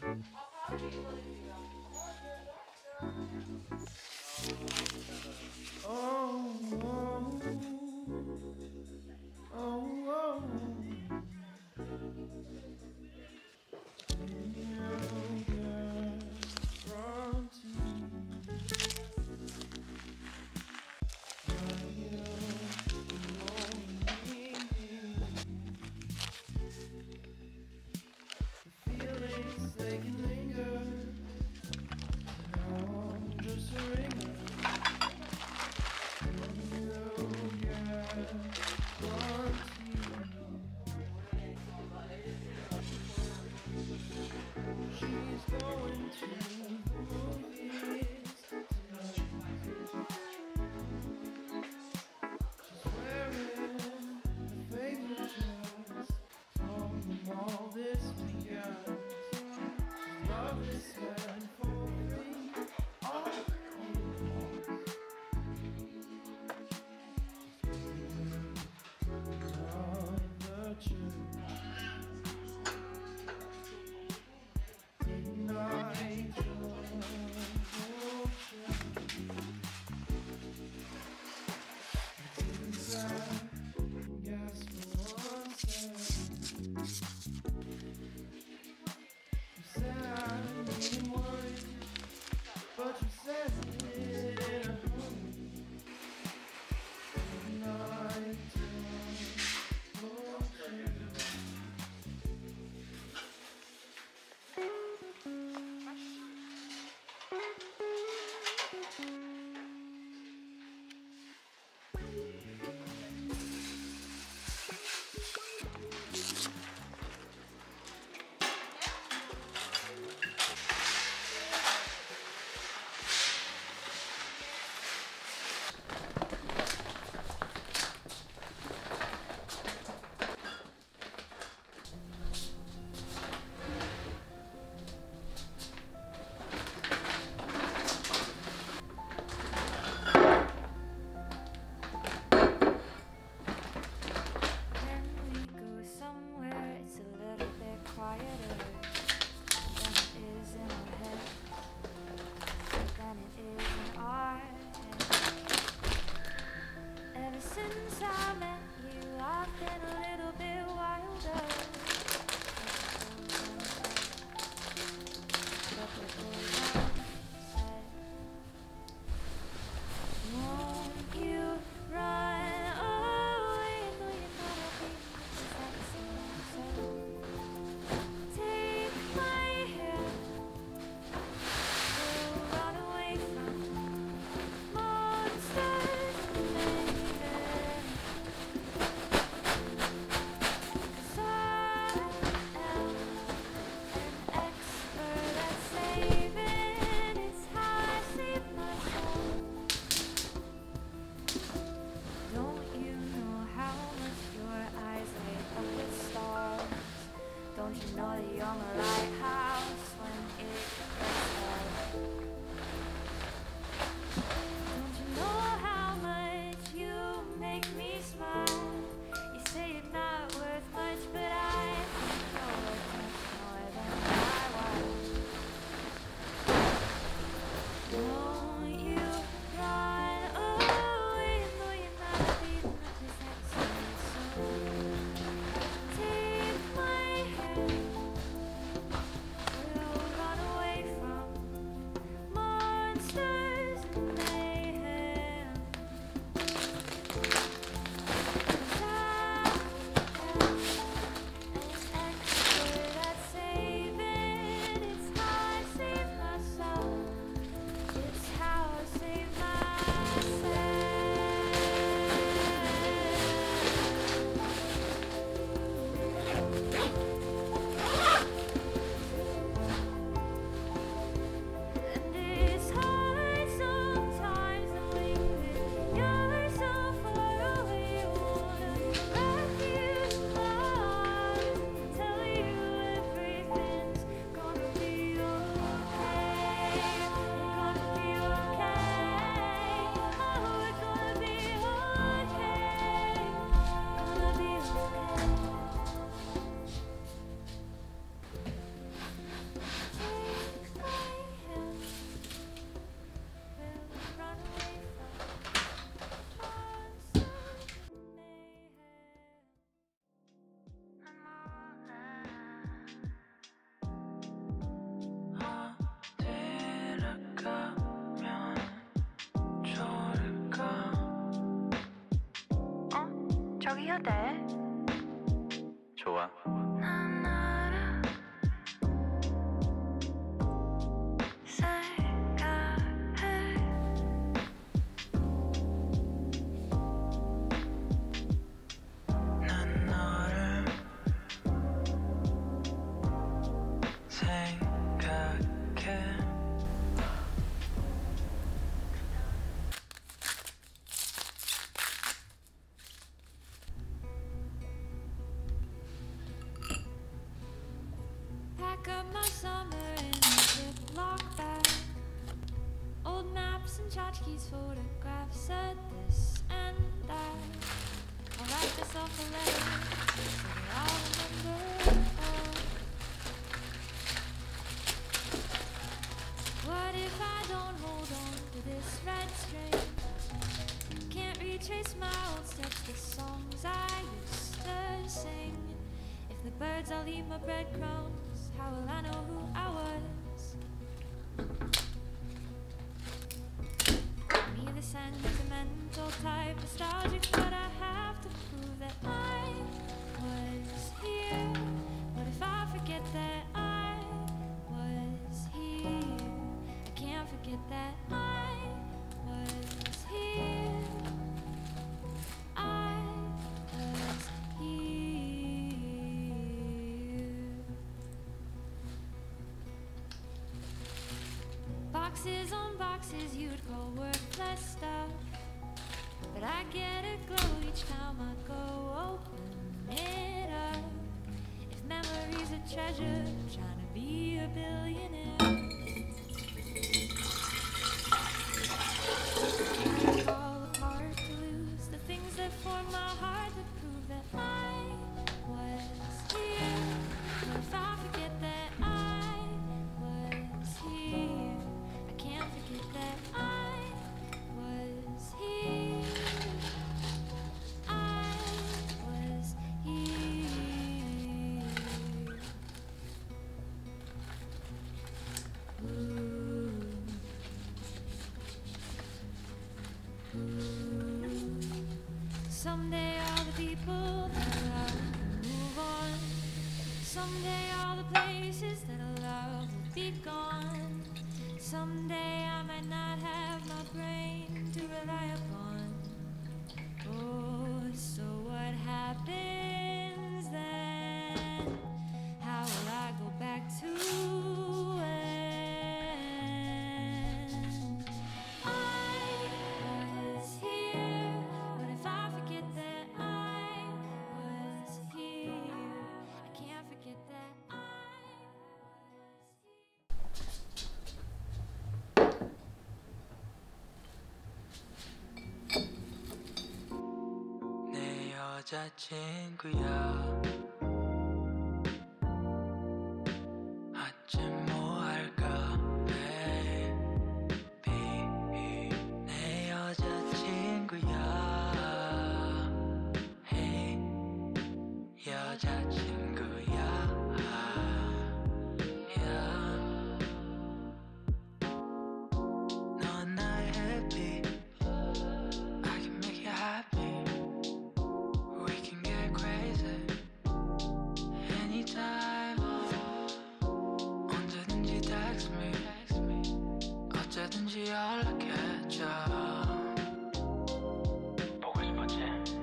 Oh, oh, oh, you feelings they can linger. Now I'm just a ringer. You get she's going to the movies tonight. She's wearing her favorite dress from the mall this weekend. She loves this man for free. All of the church. Midnight joy. 여기야 돼. 좋아. 난 알아. 생각해. 난 너를 생각해. Pack up my summer in a Ziploc bag. Old maps and tchotchkes, photographs of this and that. I'll write myself a letter so that I'll remember all. What if I don't hold on to this red string? Can't retrace my old steps, the songs I used to sing. If the birds all eat my breadcrumbs, how will I know who I was? Me, the sentimental type, nostalgic, but I have to prove that I was here. What if I forget that I was here? I can't forget that I was here. I was here. Boxes on boxes you'd call worthless stuff, but I get a glow each time I go open it up. If memory's a treasure, I'm trying to be a billionaire. Fall apart to lose the things that form my heart, to prove that I was here. What if I forget that I was here? I can't forget that I was here. I was here. Someday all the people that I love will move on. Someday all the places that I love will be gone. Someday I might not have my brain to rely upon. Oh, so what happens then? How will I go back to when I was here? What if I forget that I was here? I can't forget that I was here. 내 여자친구야. 어쩜 뭐 할까, baby. 내 여자친구야. Hey, 여자친구야. 넌 나의 happy. I can make you happy. We can get crazy anytime. 언제든지 text me. 어쩌든지 연락해줘. 보고 싶었지?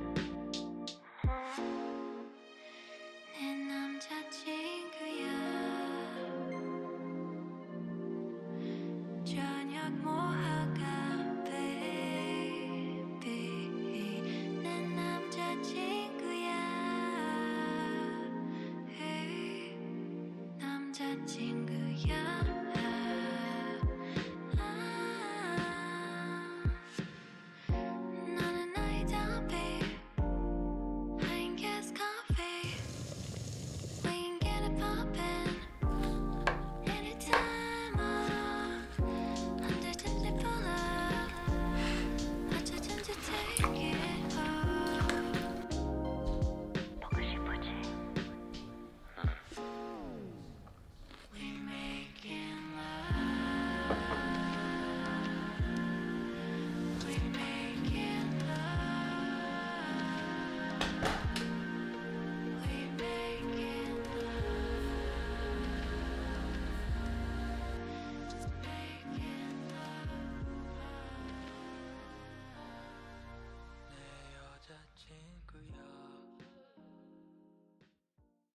내 남자친구야. 저녁 뭐 할까, baby. 내 남자친구야. Hey, 남자친구야.